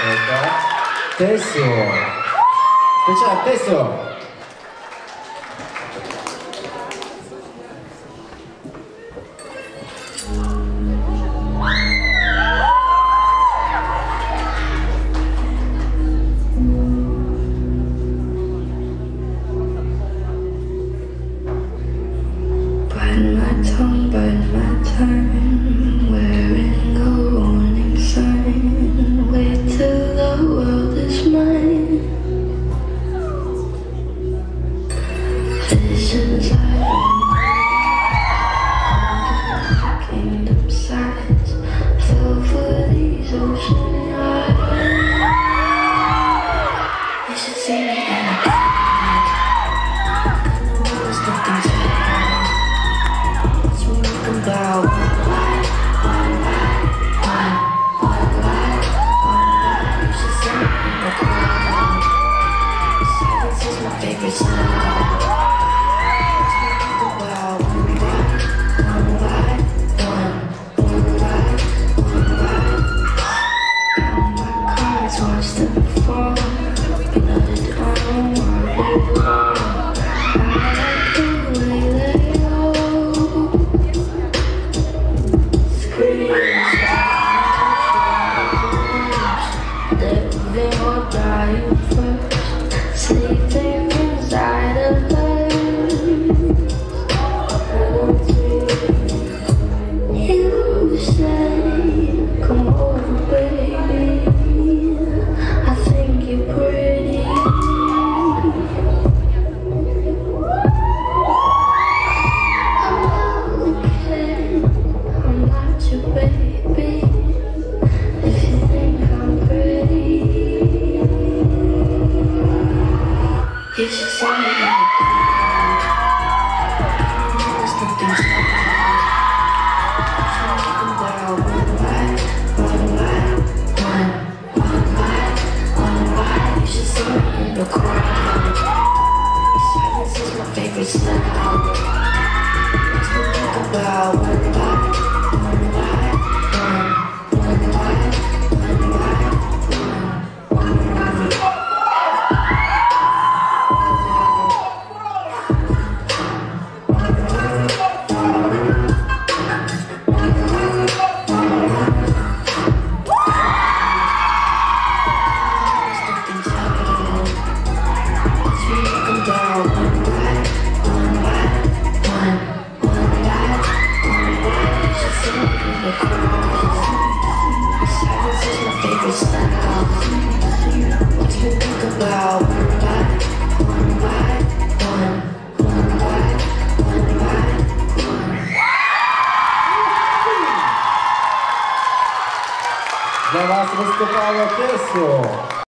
Это Tasio. Встречаем Tasio. Bite my time, wearing a warning sign. Wait till the world is mine. Visions I kingdom size. Fell for these ocean eyes. You should see me in a crowd. I know I was looking tight. About one life. You should see me in the crowd. Silence is my favorite sound. Let's think about one life. Count my cards, watch them fall. Blood on my wall. Living or dying first, sleeping inside of us. You say, come over, baby. I think you're pretty. Okay, I'm not your baby. If you think I'm pretty, you should see me in the crowd. There's nothing sad. Think about one life. You should see me in the crowd. Silence is my favorite sound. Let's think about one life. Silence is my favorite style. What do you think about one life? Для вас выступала Tasio.